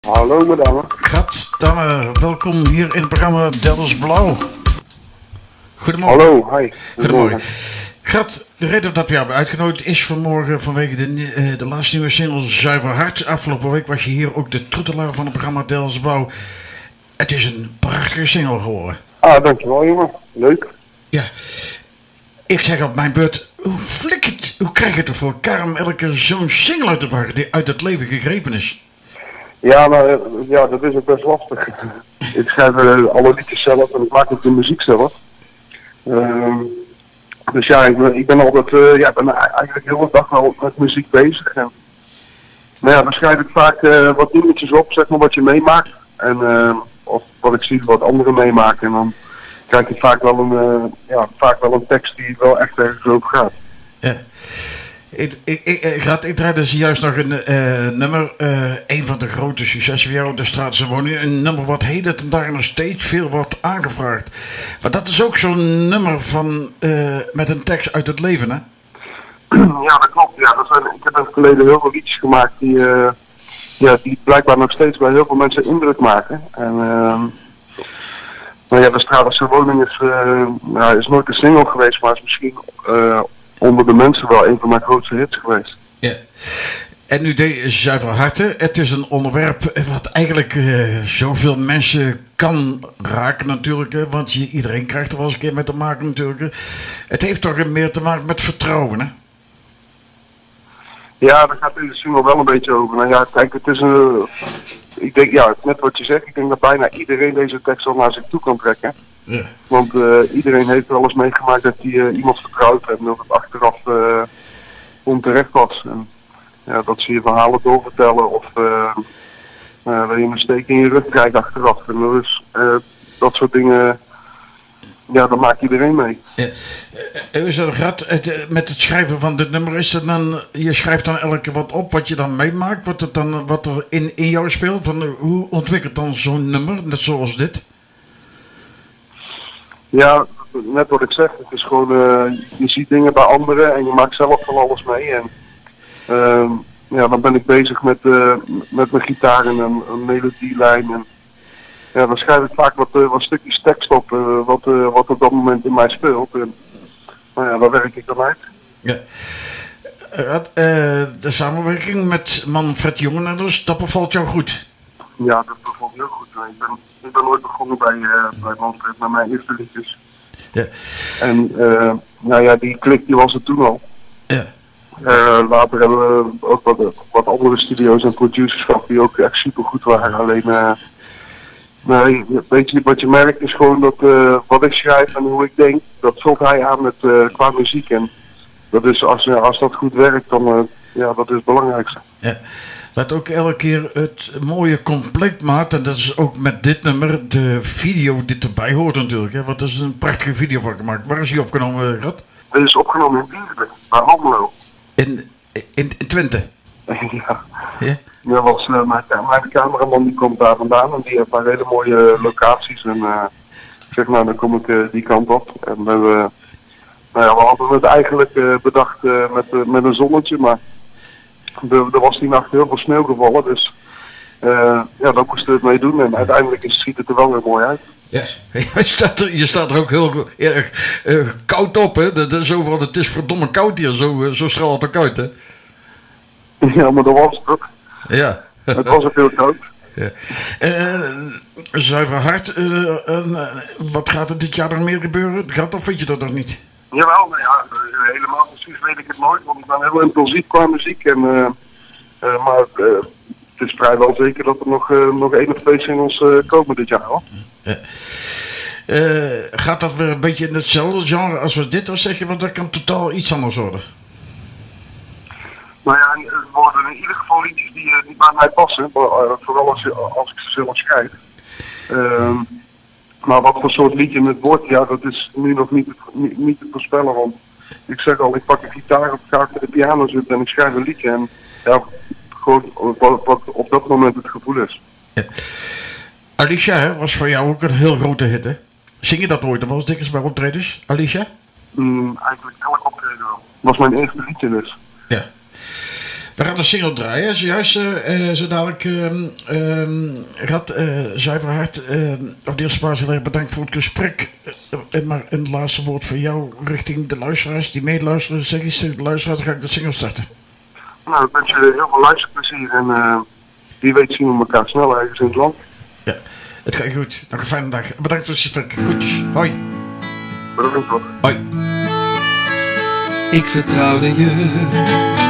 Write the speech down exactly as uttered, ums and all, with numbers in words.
Hallo madame. Gat, dame, welkom hier in het programma Delfts Blauw. Goedemorgen. Hallo, hi. Goedemorgen. Gat, de reden dat we jou hebben uitgenodigd is vanmorgen vanwege de, uh, de laatste nieuwe single Zuiver Hart. Afgelopen week was je hier ook de troetelaar van het programma Delfts Blauw. Het is een prachtige single geworden. Ah, dankjewel jongen. Leuk. Ja. Ik zeg op mijn beurt, hoe flikkert, hoe krijg je het er voor elkaar om elke keer zo'n single uit te brengen die uit het leven gegrepen is? Ja, maar ja, dat is ook best lastig. Ik schrijf uh, alle liedjes zelf en ik maak ook de muziek zelf. Uh, dus ja, ik ben, ik ben altijd, uh, ja, ik ben eigenlijk heel de dag wel met muziek bezig. En, maar ja, dan schrijf ik vaak uh, wat dingetjes op, zeg maar wat je meemaakt. En, uh, of wat ik zie wat anderen meemaken. En dan krijg ik vaak wel een, uh, ja, vaak wel een tekst die wel echt ergens over gaat. Ja. Ik, ik, ik, ik, ik draai dus juist nog een uh, nummer, uh, een van de grote successen van jou, De Straatse Woning. Een nummer wat heet het en daar nog steeds veel wordt aangevraagd. Maar dat is ook zo'n nummer van, uh, met een tekst uit het leven, hè? Ja, dat klopt. Ja, dat zijn, ik heb in het verleden heel veel liedjes gemaakt die, uh, ja, die blijkbaar nog steeds bij heel veel mensen indruk maken. En, uh, maar ja, De Straatse Woning is, uh, nou, is nooit een single geweest, maar is misschien... Uh, onder de mensen wel een van mijn grootste hits geweest. Ja. En nu deed Zuiver Harten. Het is een onderwerp wat eigenlijk uh, zoveel mensen kan raken natuurlijk. Hè? Want je, iedereen krijgt er wel eens een keer mee te maken natuurlijk. Hè? Het heeft toch meer te maken met vertrouwen, hè? Ja, daar gaat deze single wel een beetje over. Nou ja, kijk, het is een... Ik denk, ja, net wat je zegt. Ik denk dat bijna iedereen deze tekst al naar zich toe kan trekken. Ja. Want uh, iedereen heeft wel eens meegemaakt dat hij uh, iemand vertrouwt en dat het achteraf uh, onterecht was. En, ja, dat ze je verhalen doorvertellen of uh, uh, dat je een steek in je rug krijgt achteraf. En dus uh, dat soort dingen, ja, dat maakt iedereen mee. Ja. Uh, is dat gaat het, met het schrijven van dit nummer, is het dan, je schrijft dan elke keer wat op wat je dan meemaakt, wat, het dan, wat er in, in jou speelt? Van, uh, hoe ontwikkelt dan zo'n nummer, net zoals dit? Ja, net wat ik zeg, het is gewoon, uh, je ziet dingen bij anderen en je maakt zelf van alles mee. En uh, ja, dan ben ik bezig met, uh, met mijn gitaar en een, een melodielijn. En ja, dan schrijf ik vaak wat, uh, wat stukjes tekst op, uh, wat, uh, wat op dat moment in mij speelt. En nou ja, daar werk ik dan uit. Ja. Uh, de samenwerking met Manfred Jongenenders, dat bevalt jou goed? Ja, dat bevalt heel goed. Ik ben, ik ben ooit begonnen bij, uh, bij Manfred met mijn eerste liedjes. Ja. En uh, nou ja, die klik die was er toen al. Ja. Uh, later hebben we ook wat, wat andere studio's en producers gehad die ook echt super goed waren. Alleen, uh, nee, weet je, wat je merkt is gewoon dat uh, wat ik schrijf en hoe ik denk, dat vult hij aan met uh, qua muziek. En dat is, als, als dat goed werkt, dan uh, ja, dat is het belangrijkste. Ja. Wat ook elke keer het mooie compleet maakt, en dat is ook met dit nummer, de video die erbij hoort natuurlijk. Hè? Want er is een prachtige video van gemaakt. Waar is die opgenomen, Rad? Dit is opgenomen in Dierenberg, bij Almelo. In, in, in Twente? Ja. Ja? Dat was, uh, mijn, mijn cameraman die komt daar vandaan en die heeft daar hele mooie locaties. En uh, zeg maar, dan kom ik uh, die kant op. En we, uh, nou ja, we hadden het eigenlijk uh, bedacht uh, met, uh, met een zonnetje, maar er, er was die nacht heel veel sneeuw gevallen. Dus uh, ja, daar moesten we het mee doen en uiteindelijk is, ziet het er wel weer mooi uit. Ja, je staat er, je staat er ook heel erg uh, koud op, hè? Dat is overal, het is verdomme koud hier, zo, uh, zo straalt het ook uit, hè? Ja, maar dat was het ook. Ja. Het was ook heel koud. Ja. Uh, Zuiver Hart, uh, uh, wat gaat er dit jaar nog meer gebeuren? Gaat of vind je dat nog niet? Jawel, nou ja, helemaal precies weet ik het nooit, want ik ben heel impulsief qua muziek. En, uh, uh, maar uh, het is vrijwel zeker dat er nog, uh, nog één of twee singles uh, komen dit jaar, hoor. Ja. Uh, gaat dat weer een beetje in hetzelfde genre als we dit, of zeg je, want dat kan totaal iets anders worden? Nou ja, het worden in ieder geval liedjes die, uh, die bij mij passen, uh, vooral als, als ik ze zelf schrijf. Uh, maar wat voor soort liedje het wordt, ja, dat is nu nog niet, niet, niet te voorspellen. Want ik zeg al, ik pak een gitaar, ga achter de piano zitten en ik schrijf een liedje. En ja, gewoon wat, wat op dat moment het gevoel is. Ja. Alicia, hè, was voor jou ook een heel grote hit, hè? Zing je dat ooit? Dat was dikwijls bij optredens, Alicia? Mm, eigenlijk elk optreden wel. Dat was mijn eerste liedje dus. Ja. We gaan de single draaien. Zojuist, uh, zo dadelijk uh, uh, gaat uh, Zuiver Hart uh, op de eerste plaats heel erg bedankt voor het gesprek. Uh, maar een laatste woord voor jou richting de luisteraars die meeluisteren. Zeg eens tegen de luisteraars, dan ga ik de single starten. Nou, ik wens jullie heel veel luisterplezier en uh, wie weet zien we elkaar snel ergens in het land. Ja, het gaat goed. Nog een fijne dag. Bedankt voor het gesprek. Goedjes. Hoi. Bedankt hoor. Hoi. Ik vertrouwde je.